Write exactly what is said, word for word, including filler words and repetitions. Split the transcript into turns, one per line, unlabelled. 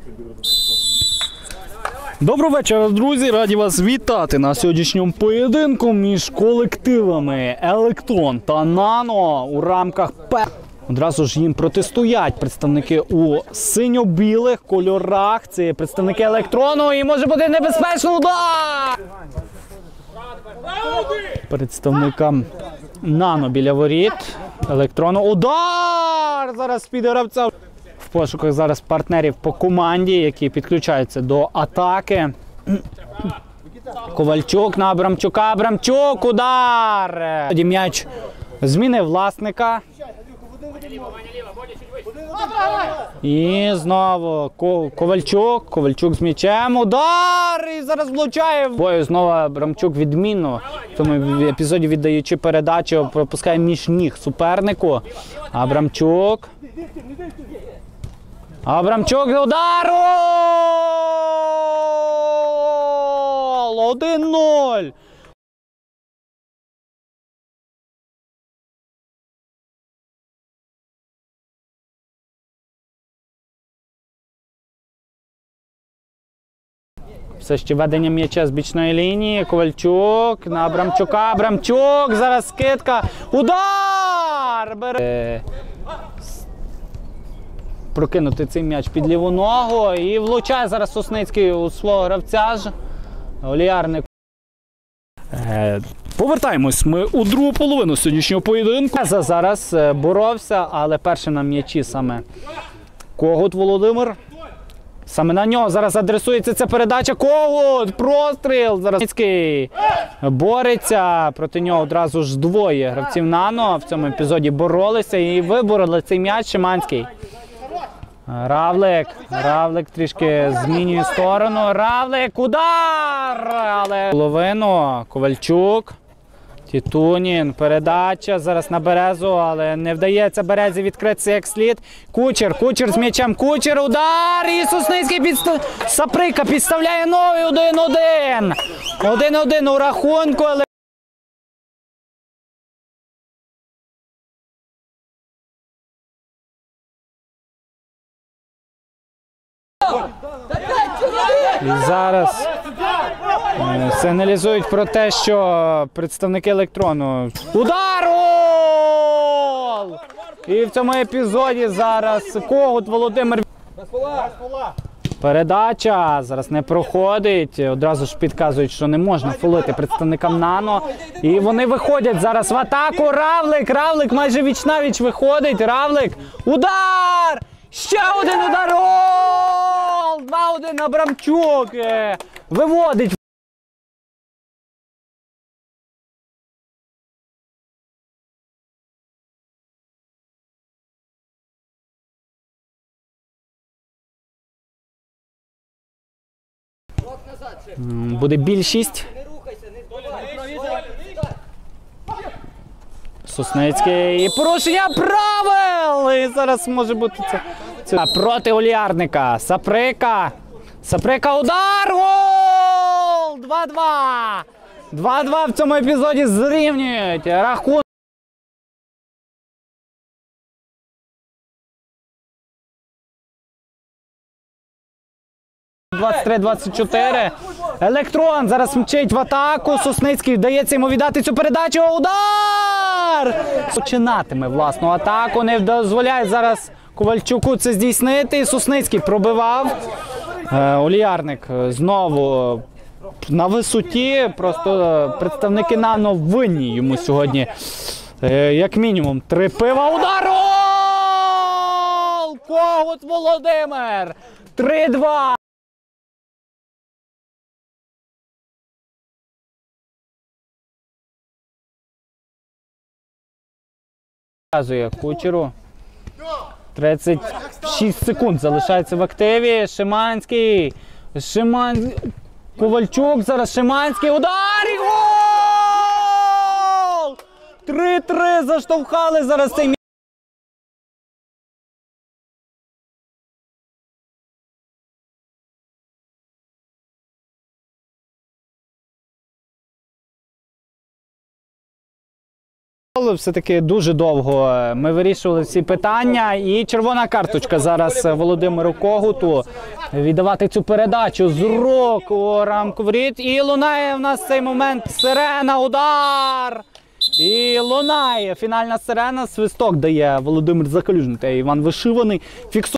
Доброго вечора, друзі! Раді вас вітати на сьогоднішньому поєдинку між колективами Електрон та Нано у рамках П. Одразу ж їм протистоять представники у синьо-білих кольорах. Це представники Електрону і може бути небезпечний удар! Представникам Нано біля воріт. Електрону. Удар! Зараз піде гравця. В пошуках зараз партнерів по команді, які підключаються до атаки. Ковальчук на Абрамчука. Абрамчук, удар! Тоді м'яч змінив власника. І знову Ковальчук. Ковальчук з м'ячем. Удар! І зараз влучає. Бою знову Абрамчук відмінно. В тому епізоді, віддаючи передачу, пропускає між ніг супернику. Абрамчук. Абрамчук, удар! один нуль! Все ще ведення м'яча з бічної лінії. Ковальчук на Абрамчука. Абрамчук, зараз скидка. Удар! Бере. Прокинути цей м'яч під ліву ногу і влучає зараз Сосницький у свого гравця ж. Оліярник. Е, повертаємось ми у другу половину сьогоднішнього поєдинку. Зараз боровся, але першим на м'ячі саме Когут Володимир. Саме на нього зараз адресується ця передача. Когут! Простріл! Зараз Сосницький бореться. Проти нього одразу ж двоє гравців Нано в цьому епізоді боролися і вибороли цей м'яч. Шиманський. Равлик, Равлик трішки змінює сторону, Равлик, удар! Але половину, Ковальчук, Тітунін, передача, зараз на Березу, але не вдається Березі відкритися як слід. Кучер, Кучер з м'ячем, Кучер, удар! І Сосницький підстав... Саприка підставляє ноги, один один. один один у рахунку. І зараз сигналізують про те, що представники Електрону. Удар! Гол! І в цьому епізоді зараз Когут Володимир. Передача зараз не проходить. Одразу ж підказують, що не можна фолити представникам Нано. І вони виходять зараз в атаку. Равлик, Равлик майже віч-навіч виходить. Равлик. Удар! Ще один удар! Гол! два один Абрамчук виводить. Буде більшість. Сосницький. І порушення правил! І зараз може бути це. це. Проти Оліярника. Саприка. Саприка, удар! Гол! два два. два два в цьому епізоді зрівнюють. Рахунок. двадцять три двадцять чотири. Електрон зараз мчить в атаку. Сосницький вдається йому віддати цю передачу. Удар! Починатиме власну атаку. Не дозволяє зараз Ковальчуку це здійснити. Сосницький пробивав. Оліярник знову на висоті. Просто представники Нано винні йому сьогодні. Як мінімум три пива. Удар! Гол! Когут Володимир! три два. Показує Кучеру. тридцять шість секунд залишається в активі. Шиманський. Шиман... Ковальчук зараз. Шиманський. Удар! І гол! три три заштовхали зараз цей м'яч. Все-таки дуже довго ми вирішували всі питання. І червона карточка зараз Володимиру Когуту. Віддавати цю передачу з рук у рамку воріт. І лунає в нас цей момент сирена, удар! І лунає фінальна сирена, свисток дає Володимир Закалюжний та Іван Вишиваний. Фіксує.